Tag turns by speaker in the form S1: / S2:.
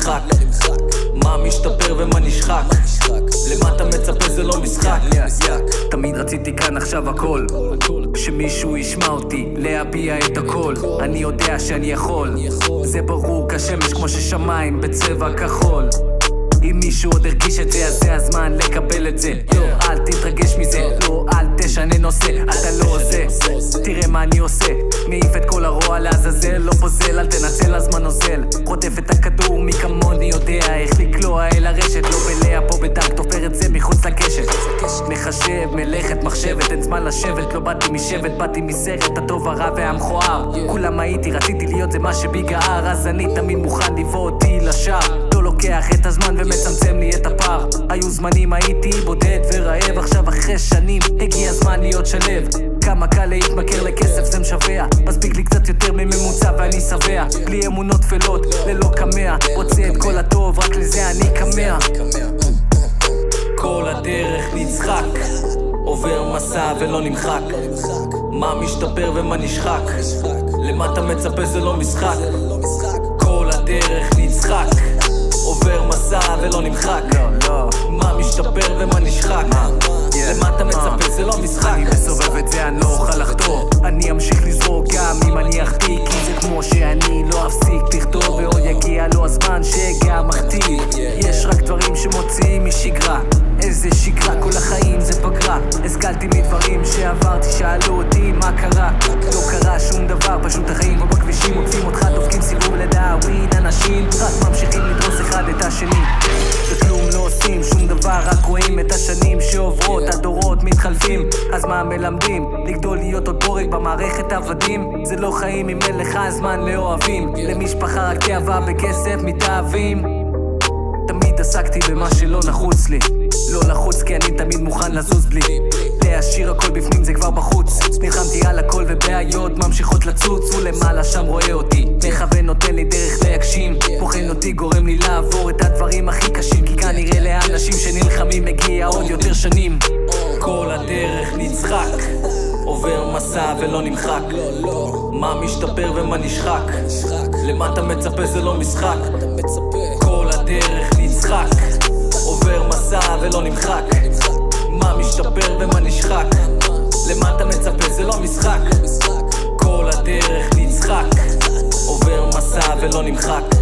S1: נמחק. מה משתפר ומה נשחק, למה אתה מצפה זה לא משחק.
S2: תמיד רציתי כאן עכשיו הכל, שמישהו ישמע אותי, להביע את הכל. אני יודע שאני יכול, זה ברור כשמש כמו ששמיים בצבע כחול. אם מישהו עוד הרגיש את זה, אז זה הזמן לקבל את זה. לא, אל תתרגש מזה, לא, אל תשנה נושא. אתה לא זה, תראה מה אני עושה, מעיף את כל הרוע לעזאזל. לא פוזל, אל תנצל, הזמן נוזל. חוטף את הכדור, מי כמוני יודע איך לקלוע אל הרשת. לא בלאה פה בדק, תופר את זה מחוץ לקשת. מחשב, מלאכת מחשבת, אין זמן לשבת. לא באתי משבט, באתי מסרט, הטוב הרע והמכוער. כולם הייתי, רציתי להיות זה מה שבי גער. אז אני תמיד מוכן לבוא אותי לשער. לא לוקח את הזמן ומצמצם לי את הפער. היו זמנים הייתי בודד ורעב, עכשיו אחרי שנים הגיע הזמן להיות שלב. כמה קל להתמכר לכסף זה משווה, מספיק לי קצת יותר מממוצע ואני שבע. בלי אמונות תפלות, ללא קמע, רוצה את כל הטוב, רק לזה אני קמע.
S1: כל הדרך נצחק, עובר מסע ולא נמחק. מה משתפר ומה נשחק, למה אתה מצפה זה לא משחק. כל הדרך נצחק, עובר מסע ולא נמחק. מה משתפר ומה נשחק, למה אתה מצפה זה לא משחק.
S2: אני מסובב את זה, אני לא אוכל לחתור. אני אמשיך לזרוק גם אם אני אחטיא, כי זה כמו שאני לא אפסיק לכתוב. ועוד יגיע לו הזמן שגם מחטיא. יש רק דברים שמוציאים משגרה. איזה שגרה, כל החיים זה פגרה. השכלתי מדברים שעברתי, שאלו אותי מה קרה. לא קרה שום דבר, פשוט החיים פה בכבישים עוקפים אותך, דופקים סיבוב לדאווין. אנשים רק ממשיכים לדרוס אחד את השני, וכלום לא עושים שום דבר, רק רואים את השנים שעוברות, הדורות מתחלפים. אז מה מלמדים? לגדול להיות עוד בורג במערכת עבדים. זה לא חיים אם אין לך זמן לאוהבים. למשפחה רק תאווה בכסף מתאהבים. תמיד עסקתי במה שלא נחוץ לי, לא לחוץ כי אני תמיד מוכן לזוז בלי להשאיר הכל בפנים, זה כבר בחוץ. נלחמתי על הכל ובעיות ממשיכות לצוץ, ולמעלה שם רואה אותי מכוון, נותן לי דרך להגשים, בוחן אותי, גורם לי לעבור את הדברים הכי קשים. כי כנראה לאנשים שנלחמים מגיע עוד יותר שנים.
S1: כל הדרך נצחק, עובר מסע ולא נמחק. מה משתפר ומה נשחק, למה אתה מצפה זה לא משחק. כל הדרך נצחק, עובר מסע ולא נמחק. מה משתפר ומה נשחק, למה אתה מצפה זה לא משחק. כל הדרך נצחק, עובר מסע ולא נמחק.